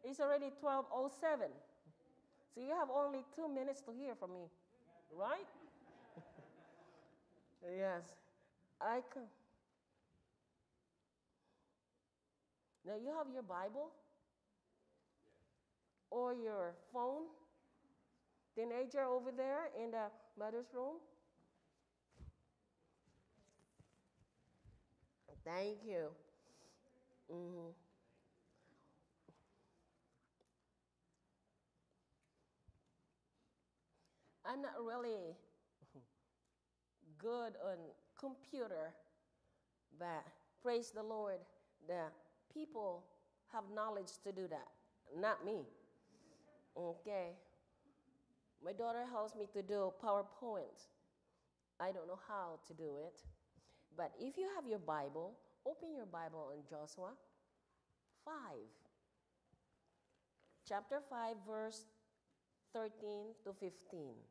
It's already 12:07. So you have only 2 minutes to hear from me, right? Yes. I can. Now you have your Bible or your phone. Teenager over there in the mother's room. Thank you. Mhm. I'm not really good on computer, but praise the Lord, the people have knowledge to do that, not me. Okay. My daughter helps me to do PowerPoint. I don't know how to do it. But if you have your Bible, open your Bible in Joshua 5. Chapter 5, verse 13 to 15.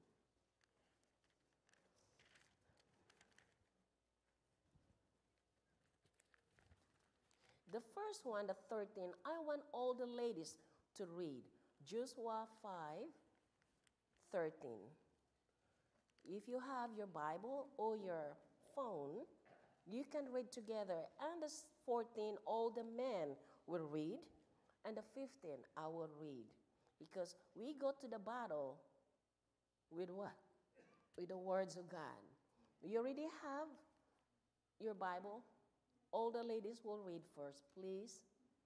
The first one, the 13, I want all the ladies to read. Joshua 5, 13. If you have your Bible or your phone, you can read together. And the 14, all the men will read. And the 15, I will read. Because we go to the battle with what? With the words of God. You already have your Bible? All the ladies will read first, please.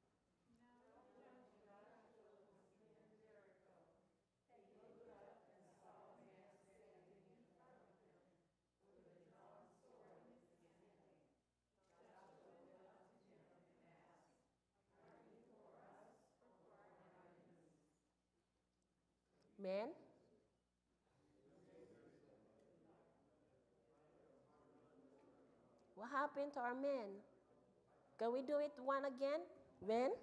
Men? What happened to our men? Can we do it one again? Men?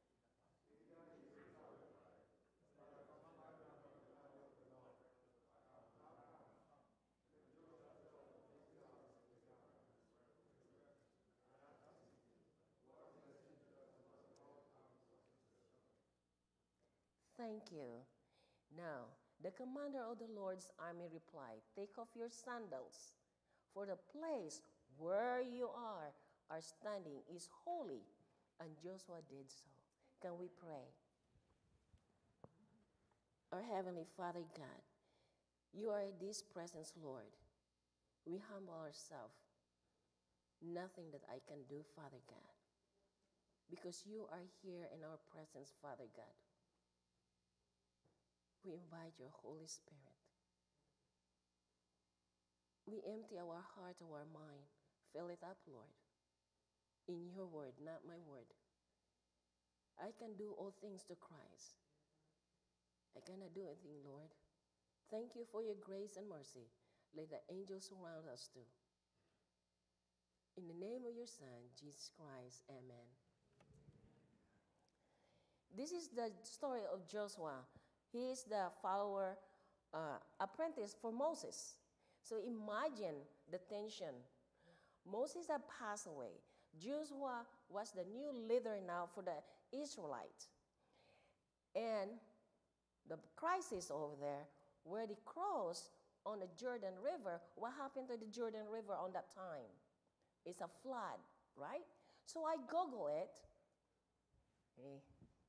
Thank you. Now, the commander of the Lord's army replied, take off your sandals, for the place where you are standing is holy. And Joshua did so. Can we pray? Our Heavenly Father God, you are in this presence, Lord. We humble ourselves. Nothing that I can do, Father God, because you are here in our presence, Father God. We invite your Holy Spirit. We empty our heart, our mind. Fill it up, Lord. In your word, not my word. I can do all things to Christ. I cannot do anything, Lord. Thank you for your grace and mercy. Let the angels surround us too. In the name of your Son, Jesus Christ, amen. This is the story of Joshua. He is the follower, apprentice for Moses. So imagine the tension. Moses had passed away. Joshua was the new leader now for the Israelites. And the crisis over there, where they crossed on the Jordan River, what happened to the Jordan River on that time? It's a flood, right? So I Google it. Hey,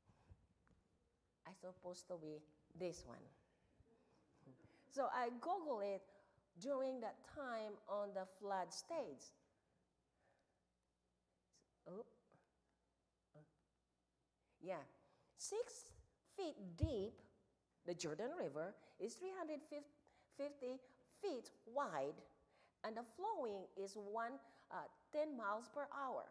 I supposed to be this one. So I Google it during that time on the flood stage. Oh, yeah, 6 feet deep. The Jordan River is 350 feet wide, and the flowing is 10 miles per hour.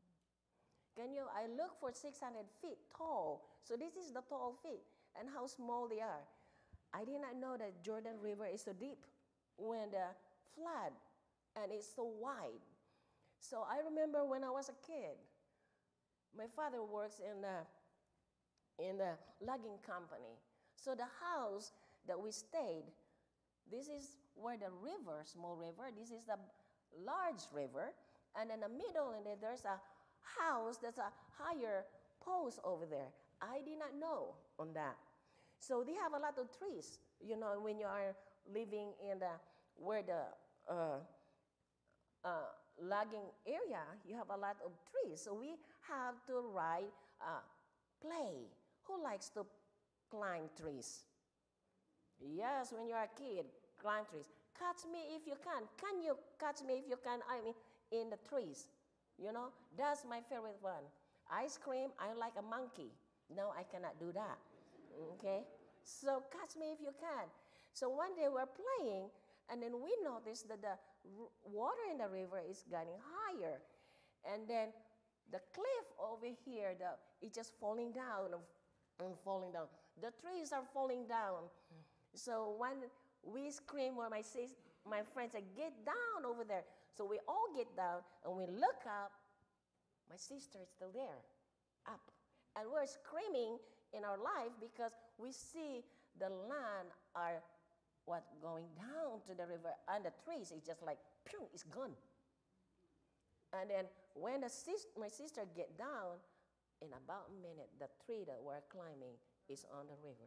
I look for 600 feet tall, so this is the tall feet, and how small they are. I did not know that Jordan River is so deep when the flood, and it's so wide. So I remember when I was a kid, my father works in the logging company. So the house that we stayed, this is where the river, small river, this is the large river, and in the middle, and then there's a house that's a higher post over there. I did not know on that. So they have a lot of trees. You know, when you are living in the where the uh, logging area, you have a lot of trees. So we have to ride, play. Who likes to climb trees? Yes, when you're a kid, climb trees. Catch me if you can. Can you catch me if you can? I mean, in the trees. You know, that's my favorite one. I scream, I like a monkey. No, I cannot do that. Okay? So catch me if you can. So one day we're playing, and then we noticed that the water in the river is getting higher. And then the cliff over here, it's just falling down and falling down. The trees are falling down. So when we scream, or my friends say, get down over there. So we all get down, and we look up. My sister is still there, up. And we're screaming in our life because we see the land are going down to the river, and the trees is just like, pew, it's gone. And then when my sister get down, in about a minute, the tree that we're climbing is on the river.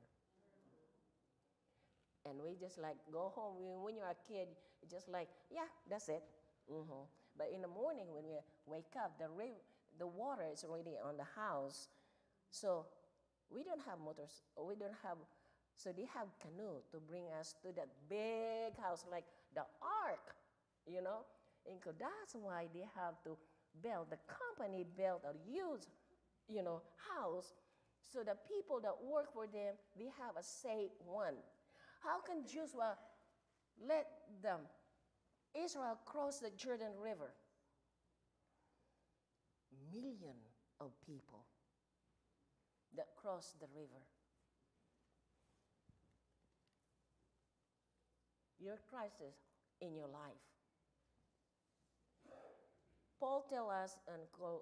And we just like go home. When you're a kid, it's just like, yeah, that's it. Mm-hmm. But in the morning when we wake up, the water is already on the house. So we don't have motors. So they have canoe to bring us to that big house, like the ark, you know. And that's why they have to the company built a huge, house. So the people that work for them, they have a safe one. How can Joshua let Israel cross the Jordan River? Million of people that cross the river. Your crisis in your life. Paul tells us in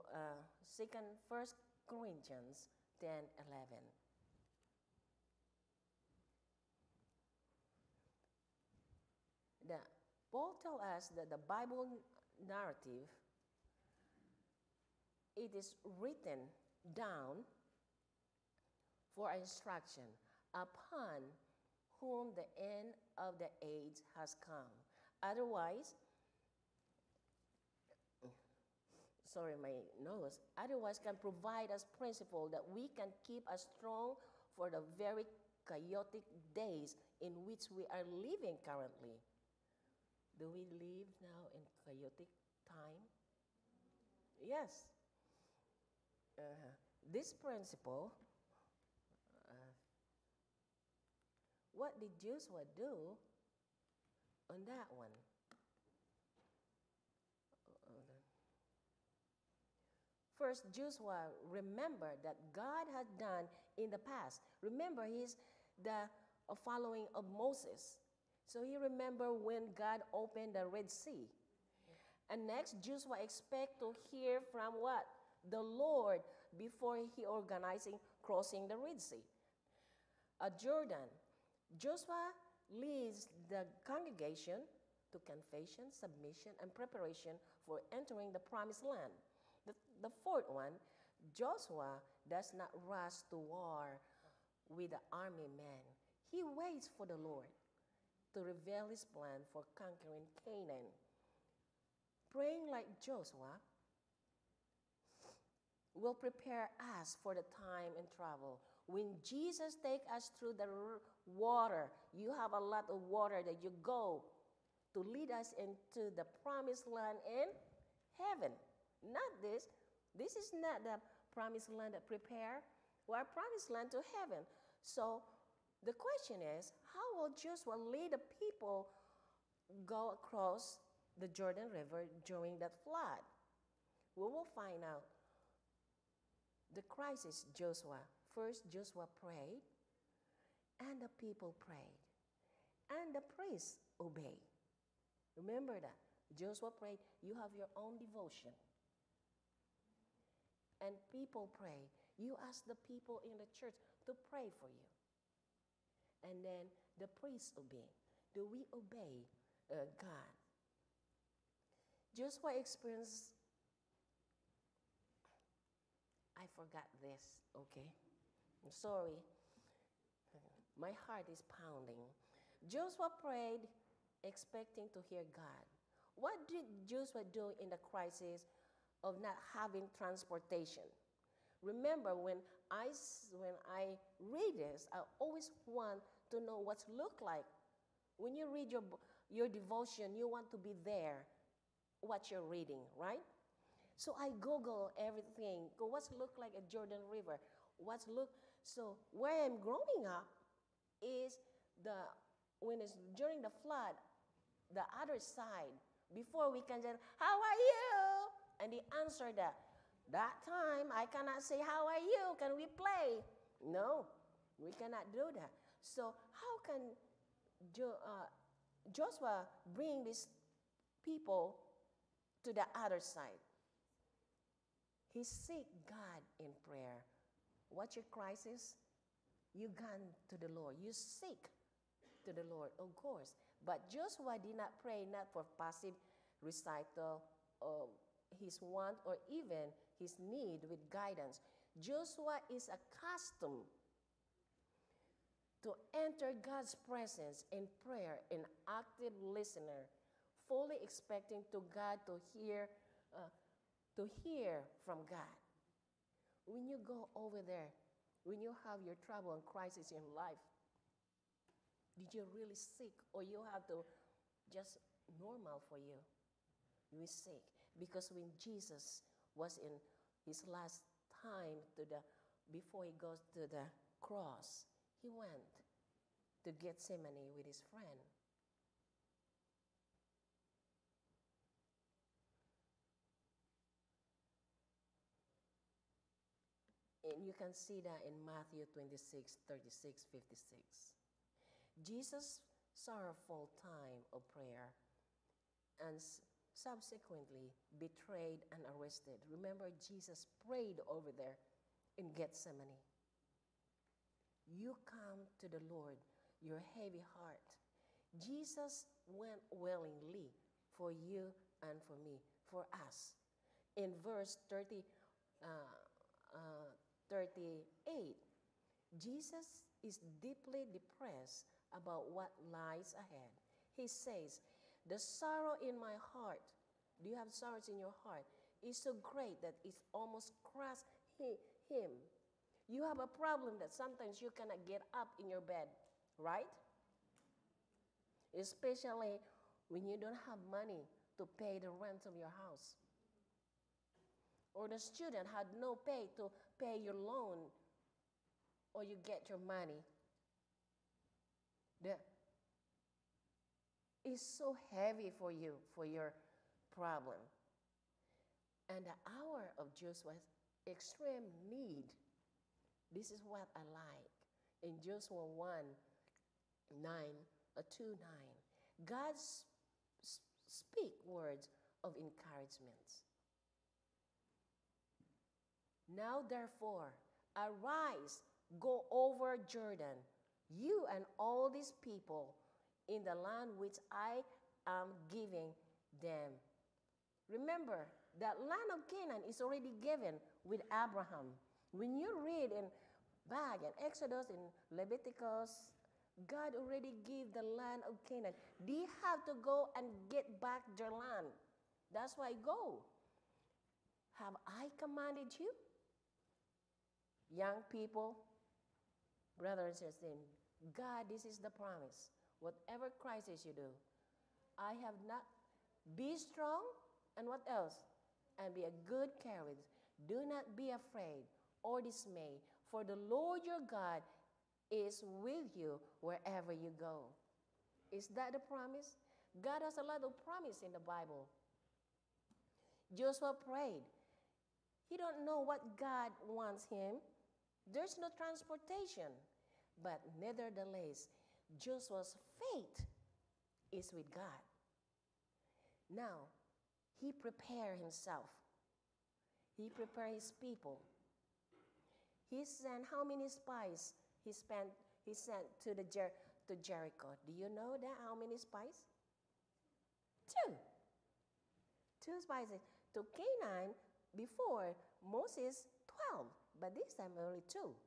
1 Corinthians 10:11. Paul tells us that the Bible narrative, it is written down for instruction upon whom the end of the age has come. Otherwise, otherwise can provide us principle that we can keep us strong for the very chaotic days in which we are living currently. Do we live now in chaotic time? Yes. This principle, what did Joshua do on that one? First, Joshua remembered that God had done in the past. Remember, he's the following of Moses. So he remembered when God opened the Red Sea. And next, Joshua expect to hear from what? The Lord before he organizing crossing the Red Sea. At Jordan, Joshua leads the congregation to confession, submission, and preparation for entering the promised land. The fourth one, Joshua does not rush to war with the army men. He waits for the Lord to reveal his plan for conquering Canaan. Praying like Joshua will prepare us for the time and travel. When Jesus takes us through the water, you have a lot of water that you go to lead us into the promised land in heaven. Not this. This is not the promised land that prepare. We are promised land to heaven. So the question is, how will Joshua lead the people go across the Jordan River during that flood? We will find out the crisis Joshua. First, Joshua prayed, and the people prayed, and the priests obeyed. Remember that. Joshua prayed, you have your own devotion. And people pray. You ask the people in the church to pray for you. And then the priests obey. Do we obey God? Joshua experienced, I forgot this, okay? Sorry, my heart is pounding. Joshua prayed expecting to hear God. What did Joshua do in the crisis of not having transportation? Remember, when I read this, I always want to know what's look like. When you read your devotion, you want to be there, what you're reading, right? So I Google everything. Go, what's look like a Jordan River? What's look so where I'm growing up is the when it's during the flood, the other side. Before we can say, "How are you?" and the answer that time I cannot say, "How are you? Can we play?" No, we cannot do that. So how can Joshua bring these people to the other side? He seek God in prayer. What's your crisis? You gone to the Lord. You seek to the Lord, of course. But Joshua did not pray not for passive recital of his want or even his need with guidance. Joshua is accustomed to enter God's presence in prayer, an active listener, fully expecting to God to hear from God. When you go over there, when you have your trouble and crisis in life, did you really seek, or you have to just normal for you? You seek because when Jesus was in his last time before he goes to the cross, he went to Gethsemane with his friend. And you can see that in Matthew 26, 36, 56. Jesus' sorrowful time of prayer and subsequently betrayed and arrested. Remember, Jesus prayed over there in Gethsemane. You come to the Lord, your heavy heart. Jesus went willingly for you and for me, for us. In verse 38, Jesus is deeply depressed about what lies ahead. He says, "The sorrow in my heart," do you have sorrows in your heart? "Is so great that it's almost crushed him." You have a problem that sometimes you cannot get up in your bed, right? Especially when you don't have money to pay the rent of your house. Or the student had no pay to pay your loan, or you get your money. It's so heavy for you, for your problem. And the hour of Joshua's extreme need, this is what I like. In Joshua 1, 9, 2, 9, God speak words of encouragement. "Now therefore, arise, go over Jordan, you and all these people, in the land which I am giving them." Remember, that land of Canaan is already given with Abraham. When you read in Exodus, in Leviticus, God already gave the land of Canaan. They have to go and get back their land. That's why go. Have I commanded you? Young people, brothers and sisters, God, this is the promise. Whatever crisis you do, I have not. Be strong, and what else? And be a good courage. Do not be afraid or dismayed, for the Lord your God is with you wherever you go. Is that the promise? God has a lot of promise in the Bible. Joshua prayed. He don't know what God wants him. There's no transportation. But nevertheless, Joshua's faith is with God. Now, he prepared himself. He prepared his people. He sent how many spies he sent to Jericho? Do you know that? How many spies? 2. 2 spies. To Canaan, before Moses, 12. But this time only 2.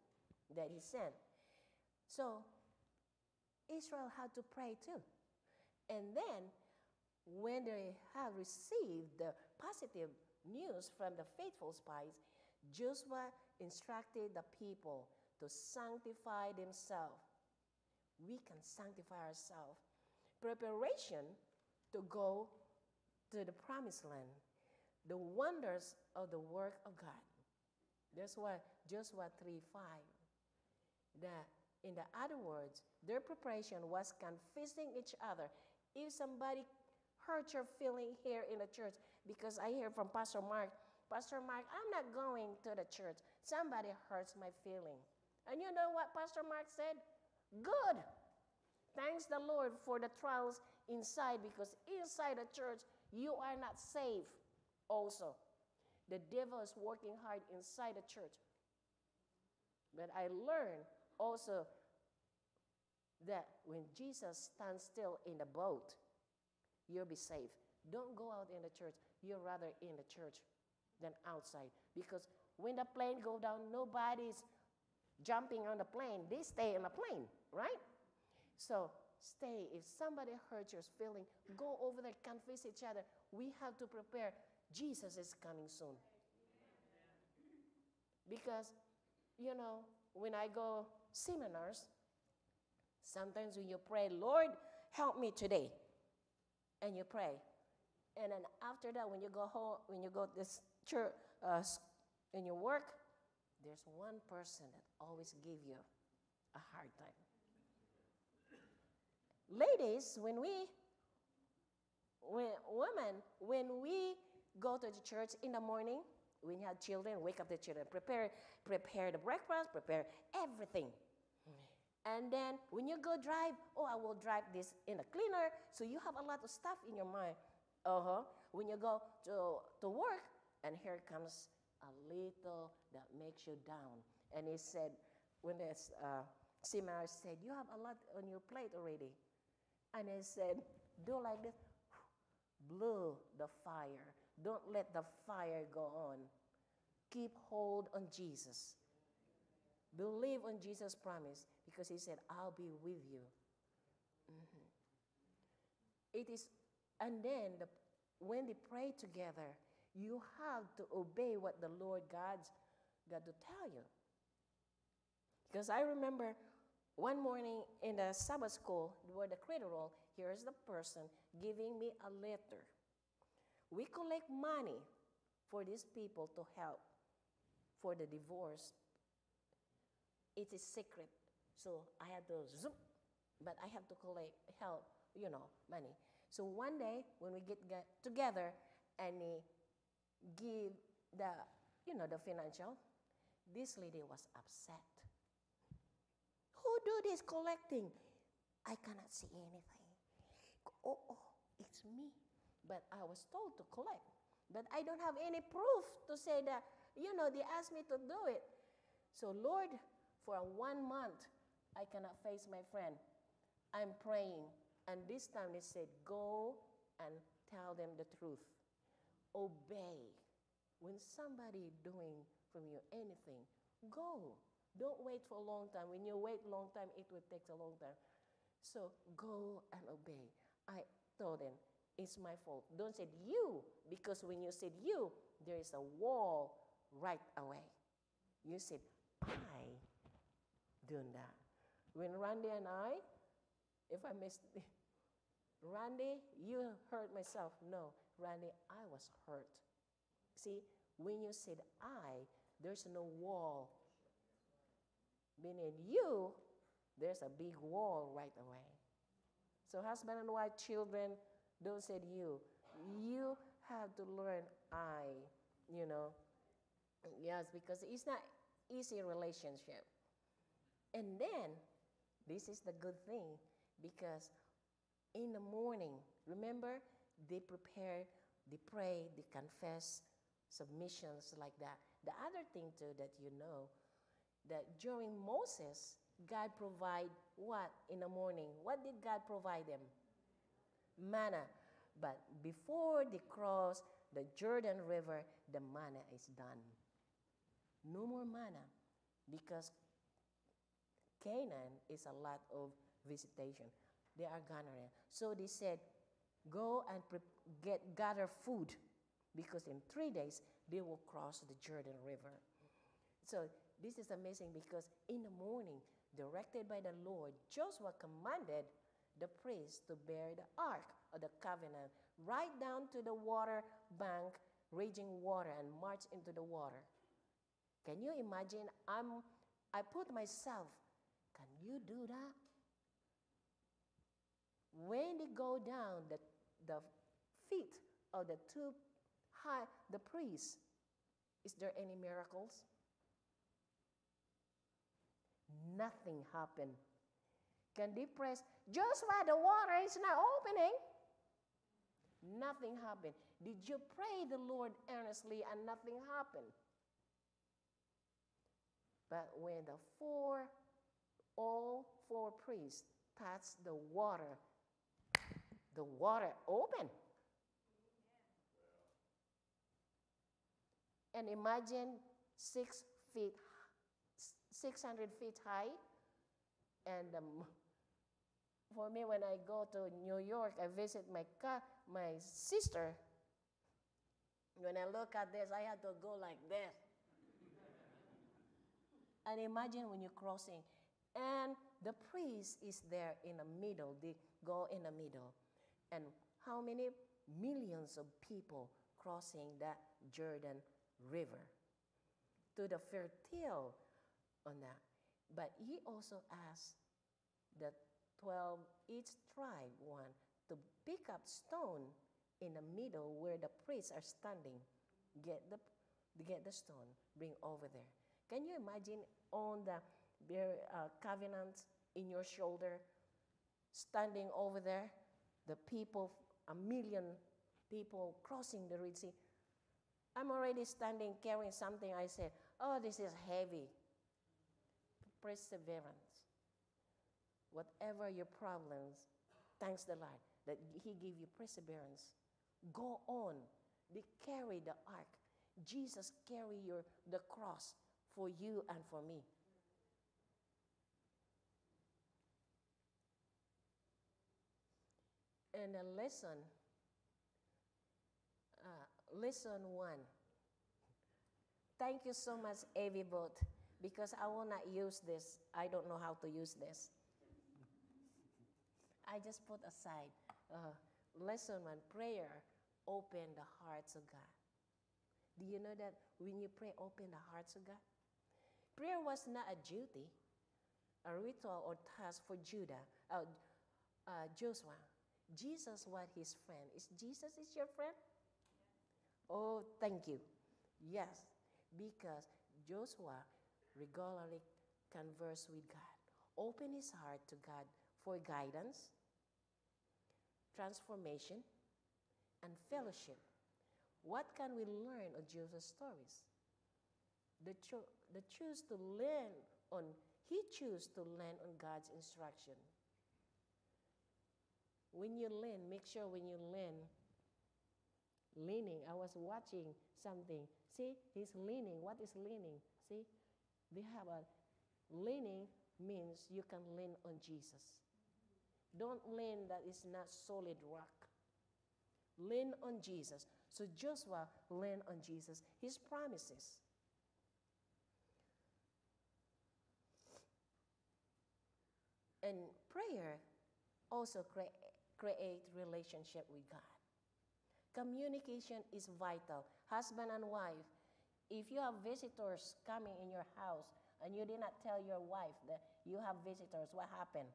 that he sent. So Israel had to pray too. And then when they have received the positive news from the faithful spies, Joshua instructed the people to sanctify themselves. We can sanctify ourselves. Preparation to go to the promised land, the wonders of the work of God. That's why Joshua 3:5. That in the other words, their preparation was confessing each other. If somebody hurt your feeling here in the church, because I hear from Pastor Mark, I'm not going to the church. Somebody hurts my feeling. And you know what Pastor Mark said? Good. Thanks the Lord for the trials inside, because inside the church, you are not safe also. The devil is working hard inside the church. But I learned also that when Jesus stands still in the boat, you'll be safe. Don't go out in the church. You're rather in the church than outside. Because when the plane goes down, nobody's jumping on the plane. They stay in the plane, right? So stay. If somebody hurts your feeling, go over there, confess each other. We have to prepare. Jesus is coming soon. Because, you know, when I go seminars, sometimes when you pray, Lord, help me today, and you pray. And then after that, when you go home, when you go to this church, in your work, there's one person that always give you a hard time. Ladies, when we go to the church in the morning, when you have children, wake up the children, prepare the breakfast, prepare everything. And then when you go drive, I will drive this in a cleaner, so you have a lot of stuff in your mind. When you go to work, and here comes a little that makes you down. And he said, when the seminar said, you have a lot on your plate already. And he said, do like this, blow the fire. Don't let the fire go on. Keep hold on Jesus. Believe on Jesus' promise, because he said, I'll be with you. It is, and then when they pray together, you have to obey what the Lord God's got to tell you. Because I remember one morning in the Sabbath school, where the credit roll, here is the person giving me a letter. We collect money for these people to help for the divorce. It is secret, so I had to zoom, but I have to collect help, money. So one day when we get together and give the financial, this lady was upset. Who do this collecting? I cannot see anything. It's me. But I was told to collect. But I don't have any proof to say that, they asked me to do it. So Lord, for 1 month, I cannot face my friend. I'm praying. And this time they said, go and tell them the truth. Obey. When somebody doing from you anything, go. Don't wait for a long time. When you wait a long time, it will take a long time. So go and obey. I told them, it's my fault. Don't say you, because when you said you, there is a wall right away. You said, I doing that. When Randy and I, if I missed, Randy, you hurt myself. No, Randy, I was hurt. See, when you said I, there's no wall. Meaning you, there's a big wall right away. So husband and wife, children, don't say you. You have to learn I, Yes, because it's not easy relationship. And then, this is the good thing, because in the morning, remember, they prepare, they pray, they confess, submissions like that. The other thing too that that during Moses, God provide what in the morning? What did God provide them? Manna. But before they cross the Jordan River, the manna is done. No more manna, because Canaan is a lot of visitation. They are gathering. So they said, go and gather food, because in 3 days they will cross the Jordan River. So this is amazing, because in the morning, directed by the Lord, Joshua commanded the priests to bear the ark of the covenant right down to the water bank, raging water, and march into the water. Can you imagine? I put myself, can you do that? When they go down, the feet of the the priests, is there any miracles? Nothing happened. Can they press, Joshua, the water is not opening? Nothing happened. Did you pray the Lord earnestly and nothing happened? But when all four priests touched the water opened. And imagine 600 feet high. And for me, when I go to New York, I visit my sister. When I look at this, I had to go like this. And imagine when you're crossing, and the priest is there in the middle. They go in the middle. And how many millions of people crossing that Jordan River to the fertile on that. But he also asked the 12, each tribe one, to pick up stone in the middle where the priests are standing. Get the stone, bring over there. Can you imagine on the covenant in your shoulder, standing over there, the people, 1 million people crossing the Red Sea. I'm already standing carrying something. I said, oh, this is heavy. Perseverance. Whatever your problems, thanks the Lord that he gave you perseverance. Go on. They carry the ark. Jesus carry the cross for you and for me. And a lesson 1. Thank you so much, AVBot, because I will not use this. I don't know how to use this. I just put aside. Lesson 1, prayer, open the hearts of God. Do you know that when you pray, open the hearts of God? Prayer was not a duty, a ritual or task for Joshua. Jesus was his friend. Is Jesus your friend? Oh, thank you. Yes, because Joshua regularly conversed with God, opened his heart to God for guidance, transformation, and fellowship. What can we learn of Joshua's stories? He chose to learn on God's instruction. When you learn, make sure when you learn, leaning. I was watching something. See, he's leaning. What is leaning? See, they have a leaning means you can lean on Jesus. Don't lean that is not solid rock. Lean on Jesus. So Joshua leaned on Jesus, his promises. And prayer also create relationship with God. Communication is vital. Husband and wife, if you have visitors coming in your house and you did not tell your wife that you have visitors, what happened?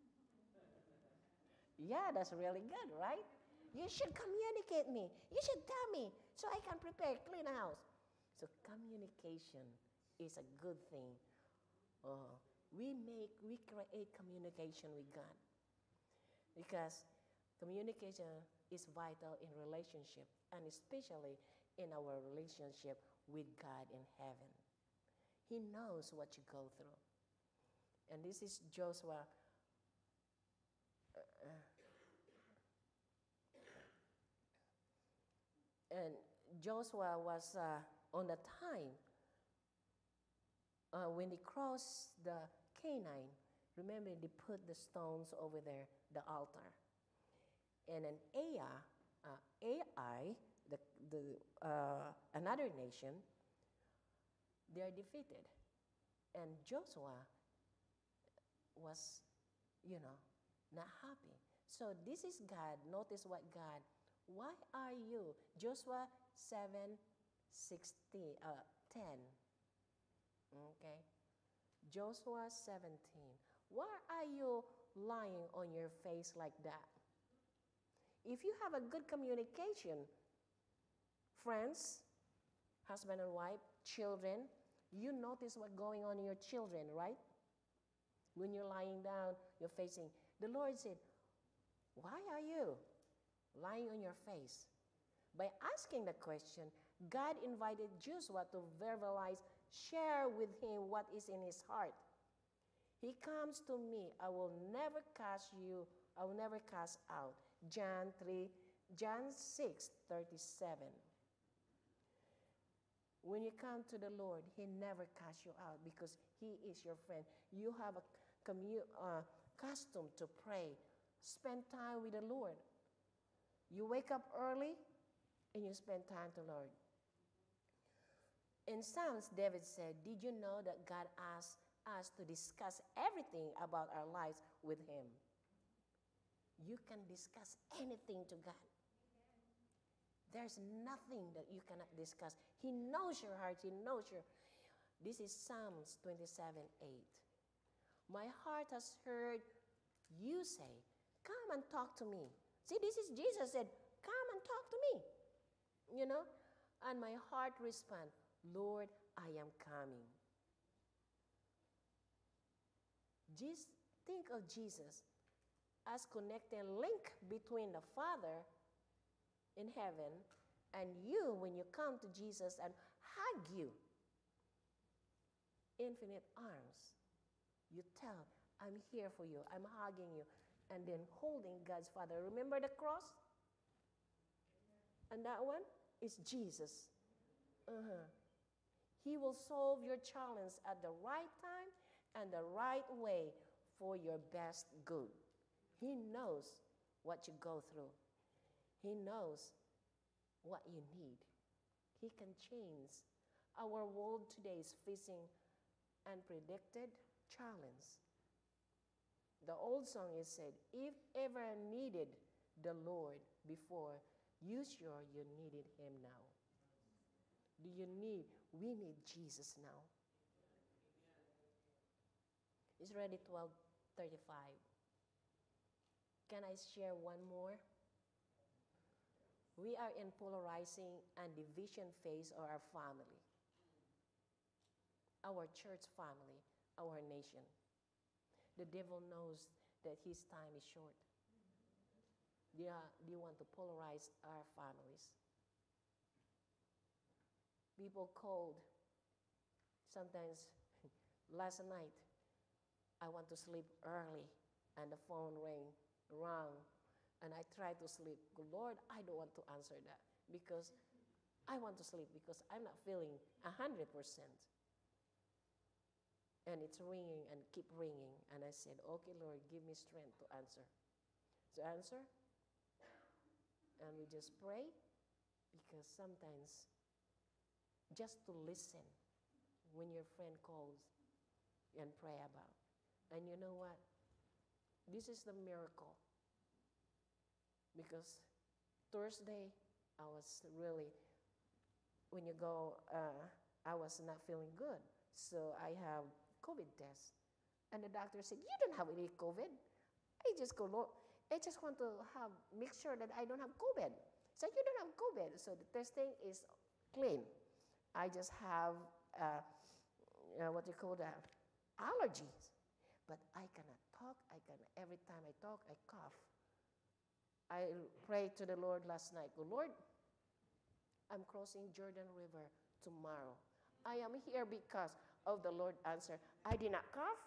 Yeah, that's really good, right? You should communicate me. You should tell me so I can prepare, clean the house. So communication is a good thing. We create communication with God, because communication is vital in relationship, and especially in our relationship with God in heaven. He knows what you go through. And this is Joshua. And Joshua was on the time when he crossed the Canaan, remember they put the stones over there, the altar. And then Ai, another nation, they are defeated. And Joshua was, not happy. So this is God. Notice what God, why are you? Joshua 7:10. Okay. Joshua 17. Why are you lying on your face like that? If you have a good communication, friends, husband and wife, children, you notice what's going on in your children, right? When you're lying down, you're facing. The Lord said, why are you lying on your face? By asking the question, God invited Joshua to verbalize, share with him what is in his heart. He comes to me, I will never cast you, I will never cast out. John 6:37. When you come to the Lord, he never casts you out because he is your friend. You have a custom to pray. Spend time with the Lord. You wake up early and you spend time to the Lord. In Psalms, David said, did you know that God asked us to discuss everything about our lives with him? You can discuss anything to God. There's nothing that you cannot discuss. He knows your heart. He knows your. This is Psalms 27:8. My heart has heard you say, come and talk to me. See, this is Jesus said, come and talk to me. And my heart respond, Lord, I am coming. Just think of Jesus as connecting link between the Father in heaven and you when you come to Jesus and hug you. Infinite arms. You tell, I'm here for you. I'm hugging you. And then holding God's Father. Remember the cross? And that one is Jesus. He will solve your challenge at the right time and the right way for your best good. He knows what you go through. He knows what you need. He can change. Our world today is facing unpredicted challenge. The old song is said, if ever I needed the Lord before, you sure you needed him now. We need Jesus now. It's already 12:35. Can I share one more? We are in polarizing and division phase of our family. Our church family, our nation. The devil knows that his time is short. They want to polarize our families. People called sometimes last night, I want to sleep early, and the phone rang, and I tried to sleep. Lord, I don't want to answer that because I want to sleep because I'm not feeling 100%. And it's ringing and keep ringing. And I said, okay, Lord, give me strength to answer. To answer. And we just pray because sometimes just to listen when your friend calls and pray about. And you know what? This is the miracle. Because Thursday, I was really, when you go, I was not feeling good. So I have COVID test. And the doctor said, you don't have any COVID. I just want to make sure that I don't have COVID. So you don't have COVID. So the testing is clean. I just have, allergies. But I cannot talk. Every time I talk, I cough. I prayed to the Lord last night. Lord, I'm crossing Jordan River tomorrow. I am here because of the Lord answer. I did not cough.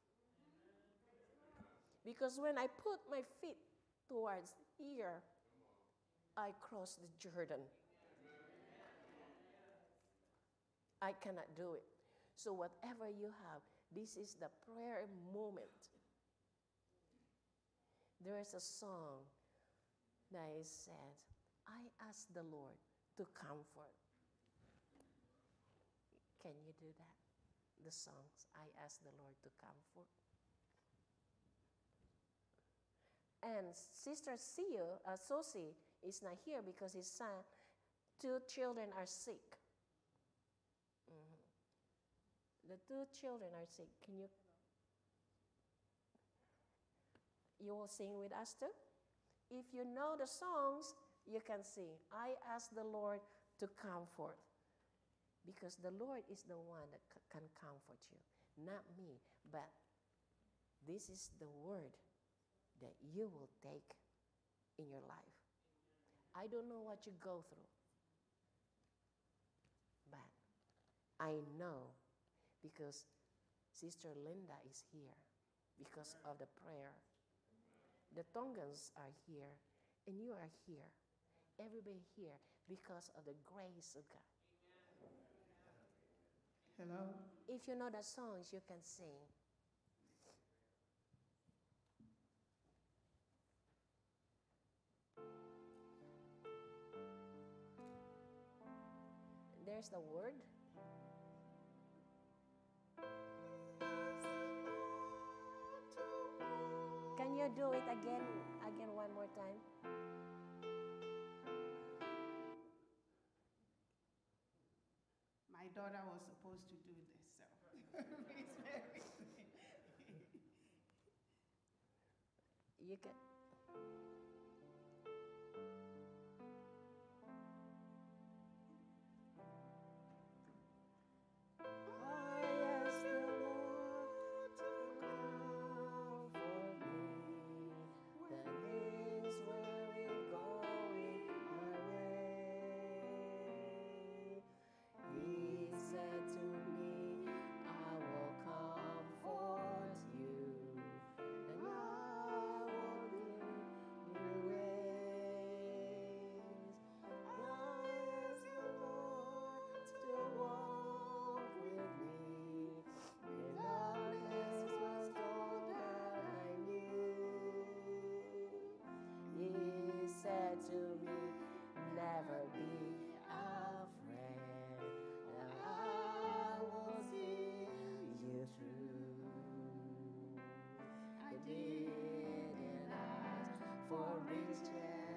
Because when I put my feet towards here, I crossed the Jordan. I cannot do it. So whatever you have, This is the prayer moment. There is a song that is said, I ask the Lord to comfort. Can you do that? The songs, I ask the Lord to comfort. And Sister Sosie is not here because his son, 2 children are sick. The 2 children are sick. Can you? You will sing with us too? If you know the songs, you can sing. I ask the Lord to comfort. Because the Lord is the one that can comfort you, not me. But this is the word that you will take in your life. I don't know what you go through, but I know because Sister Linda is here because of the prayer. The Tongans are here, and you are here. Everybody here because of the grace of God. Hello? If you know the songs, you can sing. There's the word. Can you do it again one more time? My daughter was supposed to do this, so please bear with me. You can. To me, never be afraid, that I will see you through. I didn't ask for riches,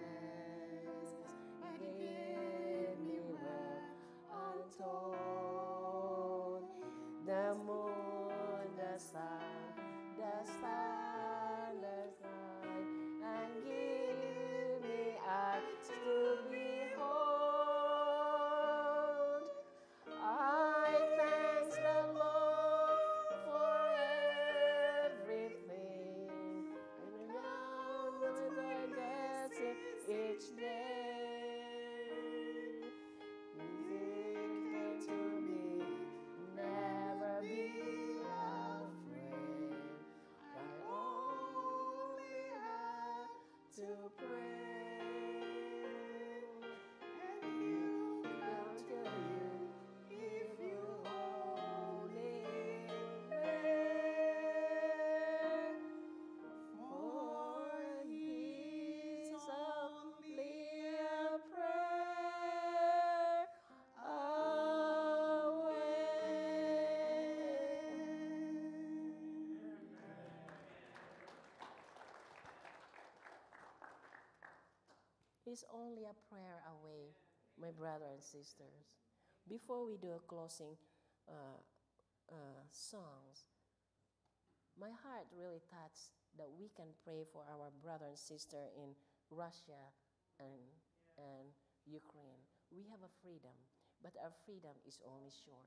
you gave me wealth untold. The moon, the sun, the stars, and give me eyes to behold. I thank the Lord for everything, and now with the blessing each day. Give to me, never be afraid. I only have to pray, and you come to you if you only pray. For He's only a prayer away. He's only a prayer away, my brother and sisters. Before we do a closing songs, my heart really touched that we can pray for our brother and sister in Russia and Ukraine. We have a freedom, but our freedom is only short.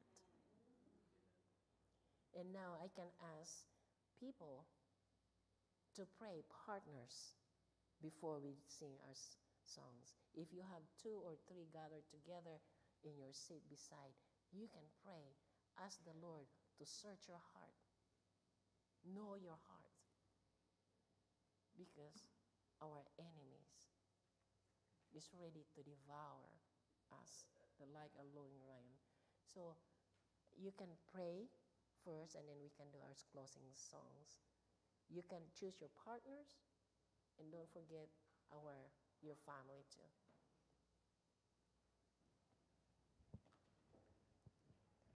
And now I can ask people to pray, partners, before we sing our songs. If you have 2 or 3 gathered together in your seat beside, you can pray. Ask the Lord to search your heart. Know your heart. Because our enemies is ready to devour us like a roaring lion. So you can pray first, and then we can do our closing songs. You can choose your partners, and don't forget your family too.